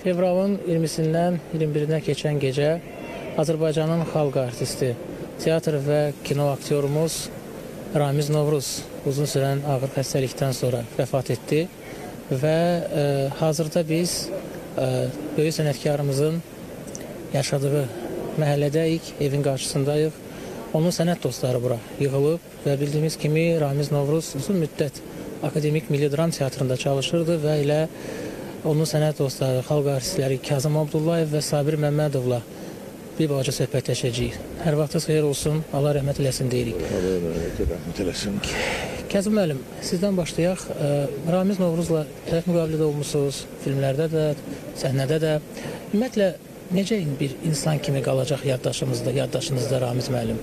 Fevralın 20-sindən 21-nə keçən gecə Azərbaycanın xalq artisti, teatr və kino aktyorumuz Ramiz Novruz uzun sürən ağır xəstəlikdən sonra vəfat etdi və hazırda biz böyük sənətkarımızın yaşadığı məhəllədəyik, evin qarşısındayıq. Onun sənət dostları bura yığılıb və bildiyimiz kimi Ramiz Novruz uzun müddət Akademik Milli Dram Teatrında çalışırdı və elə onun sənət dostları, xalq artistləri Kazım Abdullayev və Sabir Məmmədovla bir balaca söhbətləşəcəyik. Hər vaxtınız xeyir olsun, Allah rəhmət eləsin deyirik. Allah rəhmət eləsin. Kazım müəllim, sizdən başlayaq. Ramiz Novruzla tərəf müqabilində olmuşsunuz, filmlərdə də, səhnədə də. Ümumiyyətlə, necə bir insan kimi qalacaq yaddaşınızda Ramiz müəllim?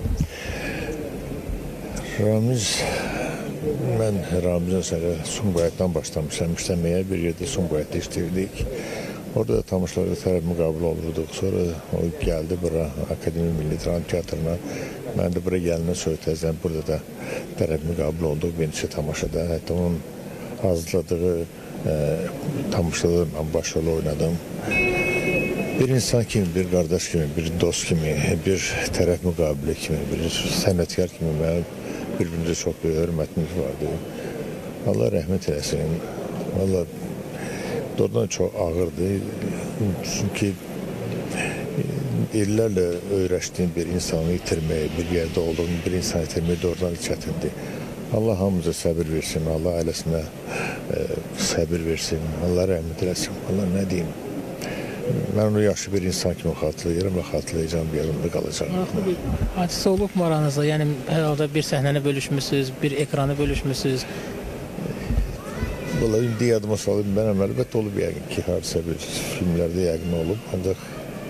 Mən Ramiz'in sənə Sumqayıtdan başlamışam işləməyə, bir yerdə Sumqayıtda işləyirdik. Orada da tamaşalarda tərəf müqabili olurduq. Sonra o gəldi bura, Akademi Milli Dram Teatrına. Mən də bura gəlinə söhbətləzdən burada da tərəf müqabili olduq bir neçə tamaşada. Hətta onun hazırladığı tamaşalarla başrol oynadım. Bir insan kimi, bir qardaş kimi, bir dost kimi, bir tərəf müqabili kimi, bir sənətkar kimi mənim bir-birimizə çox bir hörmətimiz vardı. Allah rəhmət eləsin. Allah doğrudan çox ağırdı. Çünki illərlə öyrəşdiyim bir insanı itirmək, bir yerdə olduğum bir insanı itirmək doğrudan çətindir. Allah hamımıza səbir versin, Allah ailəsinə səbir versin, Allah rəhmət eləsin. Allah nə deyim? Mən onu yaxşı bir insan kimi xatırlayıram və xatırlayacağım bir yanımda qalacaq. Maraqlı bir hadisə olub mu aranızda? Yəni, hər halda bir səhnəni bölüşmüsünüz, bir ekranı bölüşmüsünüz. Valla indi yadıma salayım, mən əlbəttə olub yəqin ki, hadisə bir filmlərdə yəqin olub. Ancaq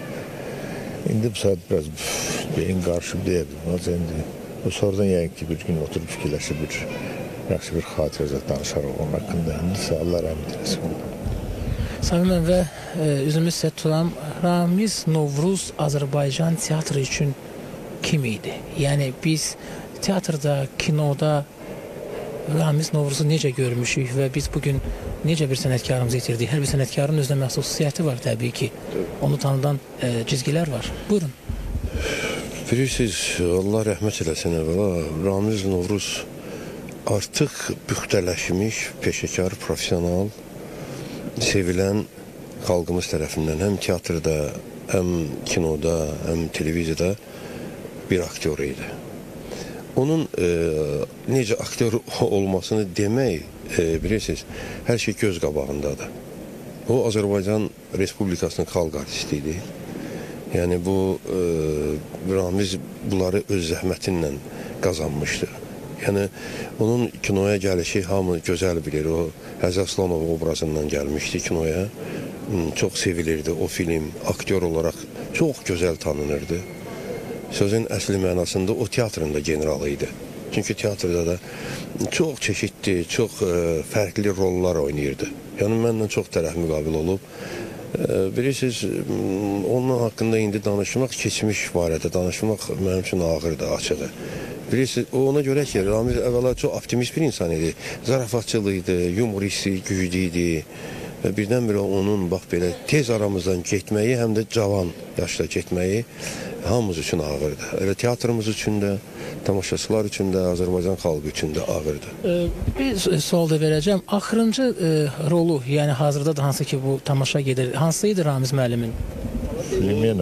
indi bu saat biraz beyin qarışıb deyədim. Sonradan yəqin ki, bir gün oturub fikirləşib yaxşı bir xatirəcə danışarıq onun haqqında. İndi Allah rəhmət eləsin. Samim və üzümüz sizə tutam, Ramiz Novruz Azərbaycan teatrı üçün kim idi? Yəni biz teatrda, kinoda Ramiz Novruzu necə görmüşük və biz bugün necə bir sənətkarımızı itirdik? Hər bir sənətkarın özünə məxsus xüsusiyyəti var təbii ki. Onu tanıdan cizgilər var. Buyurun. Bilirsiniz, Allah rəhmət eləsin əvvəla, Ramiz Novruz artıq büxtələşmiş, peşəkar, profesional, sevilən xalqımız tərəfindən həm teatrda, həm kinoda, həm televiziyada bir aktyor idi. Onun necə aktyor olmasını demək, bilirsiniz, hər şey göz qabağındadır. O, Azərbaycan Respublikasının xalq artisti idi. Yəni, bu, Ramiz bunları öz zəhmətinlə qazanmışdı. Yəni, onun kinoya gəlişi hamı gözəl bilir. O, Həzi Aslanov obrazından gəlmişdi kinoya. Çox sevilirdi o film. Aktyor olaraq çox gözəl tanınırdı. Sözün əsli mənasında o teatrın da generalı idi. Çünki teatrda da çox çeşidli, çox fərqli rollar oynayırdı. Yəni, mənlə çox tərəf müqabil olub. Bilirsiniz, onun haqqında indi danışmaq, keçmiş barədə danışmaq mənim üçün ağırdır, açığı. Bilirsiniz, ona görə ki, Ramiz əvvəla çox optimist bir insan idi. Zarafatçılı idi, humoristi, güclü idi. Və birdən-birə onun bax belə tez aramızdan getməyi, həm də cavan yaşda getməyi hamımız üçün ağırdır. Elə teatrımız üçün də, tamaşaçılar üçün də, Azərbaycan xalqı üçün də ağırdır. Bir sual da verəcəm. Axırıncı rolu, yəni hazırda da hansı ki bu tamaşa gedir, hansı idi Ramiz müəllimin? Filmena,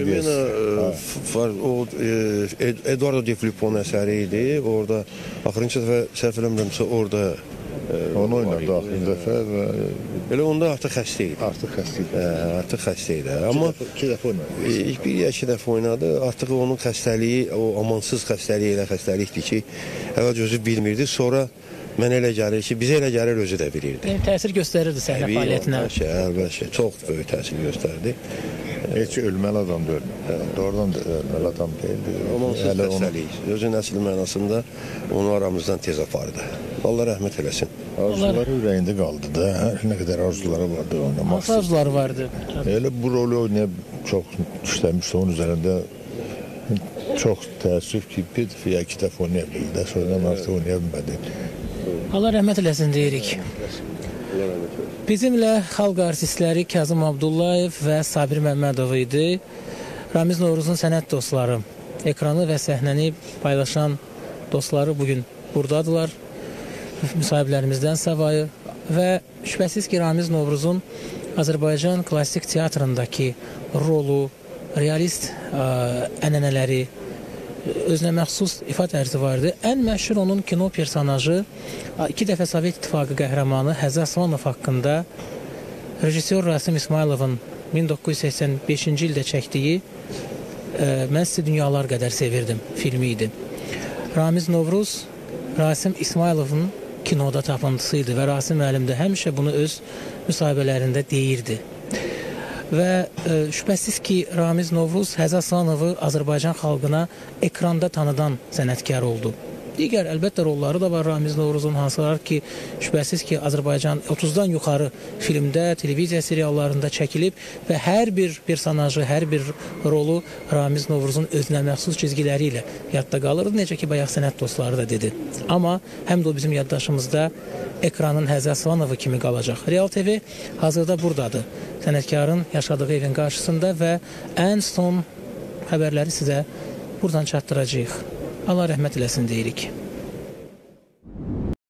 o Eduardo de Filippo'nun əsəri idi. Orada, axırıncı dəfə səhv eləmirəmsə, orada onu oynadı axırıncı dəfə və elə onda artıq xəstə idi. Artıq xəstə idi. Amma iki dəfə oynadı. İki dəfə oynadı. Artıq onun xəstəliyi, o amansız xəstəliyi elə xəstəlikdir ki, əvvəlcə özü bilmirdi. Sonra mənə elə gəlir ki, bizə elə gəlir özü də bilirdi. Yəni, təsir göstərirdi səhnə fəaliyyətinə. Əlbəttə, çox böyük təsir göstərdi. Heç ölməli adam deyil. Doğrudan da ölməli adam deyildi. Amansız xəstəlik. Özün əsli mənasında onu aramızdan tez apardı. Allah rəhmət eləsin. Arzuları ürəyində qaldı da. Nə qədər arzuları vardı oynamaq. Hansı arzuları vardı? Elə bu rolü oynayıb çox işləmişdi. Onun üzərində çox təəssüf ki, bir dəfə ya iki dəfə oynaya bildi. Sonradan artıq oynaya bilmədi. Allah rəhmət eləsin deyirik. Bizimlə xalq artistləri Kazım Abdullayev və Sabir Məmmədov idi. Ramiz Novruzun sənət dostları, ekranı və səhnəni paylaşan dostları bugün buradadılar. Müsahiblərimizdən savayı və şübhəsiz ki, Ramiz Novruzun Azərbaycan klassik teatrındakı rolu, realist ənənələri, özünə məxsus ifa tərzi vardı. Ən məşhur onun kino personajı 2 dəfə Sovet İttifaqı qəhrəmanı Həzə Aslanov haqqında rejissor Rasim İsmayılovun 1985-ci ildə çəkdiyi Mən sizi dünyalar qədər sevirdim filmi idi. Ramiz Novruz Rasim İsmayılovun kinoda tapıntısı idi və Rasim müəllim də həmişə bunu öz müsahibələrində deyirdi. Və şübhəsiz ki, Ramiz Novruz Həzə Aslanovu Azərbaycan xalqına ekranda tanıdan sənətkar oldu. Digər əlbəttə rolları da var Ramiz Novruzun, hansılar ki, şübhəsiz ki, Azərbaycan 30-dan yuxarı filmdə, televiziya seriallarında çəkilib və hər bir personajı, hər bir rolu Ramiz Novruzun özünə məxsus cizgiləri ilə yadda qalırdı. Necə ki, bayaq sənət dostları da dedi. Amma həm də o bizim yaddaşımızda ekranın Həzə Aslanovu kimi qalacaq. Real TV hazırda buradadır. Sənətkarın yaşadığı evin qarşısında və ən son xəbərləri sizə buradan çatdıracağıq. Allah rəhmət eləsin deyirik.